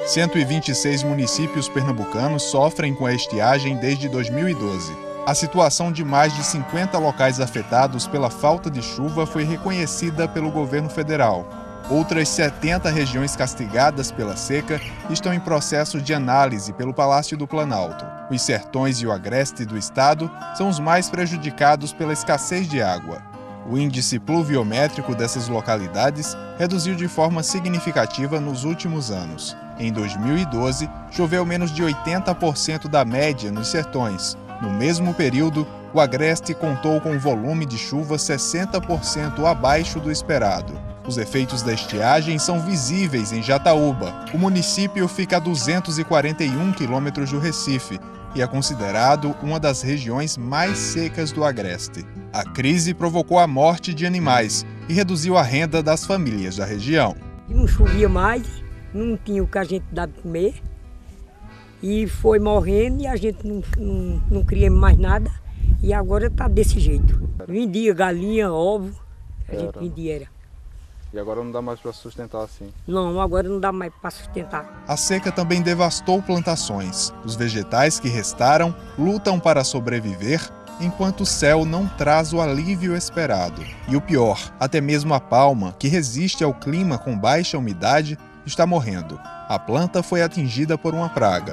126 municípios pernambucanos sofrem com a estiagem desde 2012. A situação de mais de 50 locais afetados pela falta de chuva foi reconhecida pelo governo federal. Outras 70 regiões castigadas pela seca estão em processo de análise pelo Palácio do Planalto. Os sertões e o agreste do estado são os mais prejudicados pela escassez de água. O índice pluviométrico dessas localidades reduziu de forma significativa nos últimos anos. Em 2012, choveu menos de 80% da média nos sertões. No mesmo período, o agreste contou com um volume de chuva 60% abaixo do esperado. Os efeitos da estiagem são visíveis em Jataúba. O município fica a 241 quilômetros do Recife e é considerado uma das regiões mais secas do agreste. A crise provocou a morte de animais e reduziu a renda das famílias da região. Não chovia mais, não tinha o que a gente dava de comer e foi morrendo e a gente não cria mais nada e agora está desse jeito. Vendia galinha, ovo, a gente vendia. E agora não dá mais para sustentar assim? Não, agora não dá mais para sustentar. A seca também devastou plantações. Os vegetais que restaram lutam para sobreviver, enquanto o céu não traz o alívio esperado. E o pior, até mesmo a palma, que resiste ao clima com baixa umidade, está morrendo. A planta foi atingida por uma praga.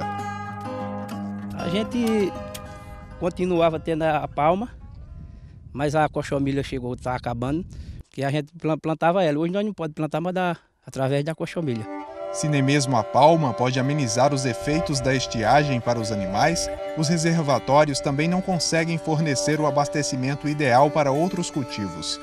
A gente continuava tendo a palma, mas a cochomilha chegou, está acabando. Que a gente plantava ela. Hoje nós não podemos plantar, mas através da cochomilha. Se nem mesmo a palma pode amenizar os efeitos da estiagem para os animais, os reservatórios também não conseguem fornecer o abastecimento ideal para outros cultivos.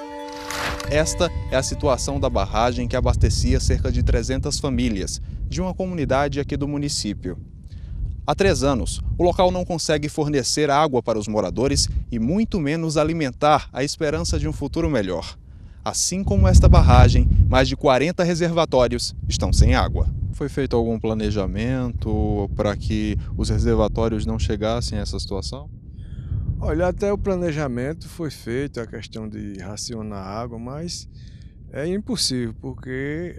Esta é a situação da barragem que abastecia cerca de 300 famílias, de uma comunidade aqui do município. Há 3 anos, o local não consegue fornecer água para os moradores e muito menos alimentar a esperança de um futuro melhor. Assim como esta barragem, mais de 40 reservatórios estão sem água. Foi feito algum planejamento para que os reservatórios não chegassem a essa situação? Olha, até o planejamento foi feito, a questão de racionar água, mas é impossível, porque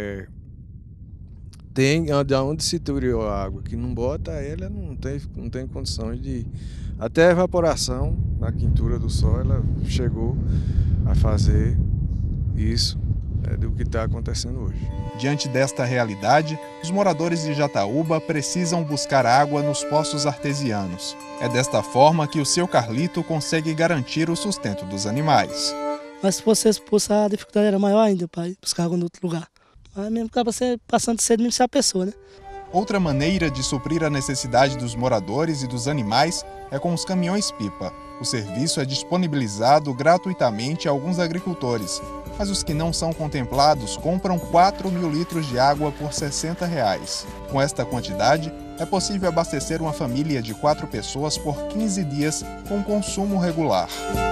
tem onde se teriou a água, que não bota ela, não tem condições de... Até a evaporação na quintura do sol, ela chegou a fazer isso do que está acontecendo hoje. Diante desta realidade, os moradores de Jataúba precisam buscar água nos poços artesianos. É desta forma que o seu Carlito consegue garantir o sustento dos animais. Mas se fosse expulsar, a dificuldade era maior ainda para buscar água em outro lugar. Mas mesmo que você passando cedo, mesmo se a pessoa, né? Outra maneira de suprir a necessidade dos moradores e dos animais é com os caminhões-pipa. O serviço é disponibilizado gratuitamente a alguns agricultores, mas os que não são contemplados compram 4.000 litros de água por R$ 60. Com esta quantidade, é possível abastecer uma família de 4 pessoas por 15 dias com consumo regular.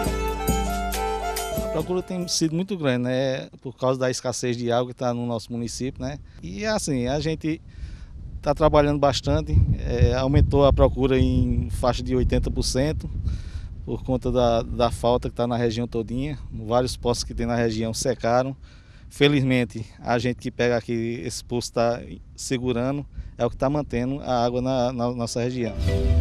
A procura tem sido muito grande, né? Por causa da escassez de água que está no nosso município, né? E assim, a gente está trabalhando bastante, aumentou a procura em faixa de 80%, por conta da falta que está na região todinha. Vários poços que tem na região secaram. Felizmente, a gente que pega aqui, esse poço está segurando, é o que está mantendo a água na nossa região.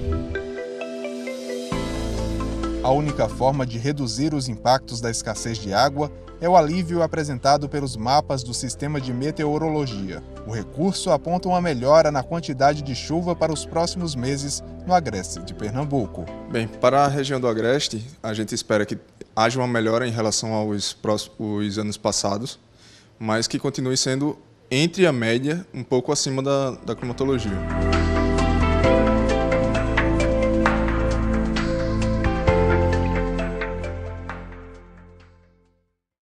A única forma de reduzir os impactos da escassez de água é o alívio apresentado pelos mapas do Sistema de Meteorologia. O recurso aponta uma melhora na quantidade de chuva para os próximos meses no agreste de Pernambuco. Bem, para a região do agreste, a gente espera que haja uma melhora em relação aos anos passados, mas que continue sendo entre a média, um pouco acima da climatologia.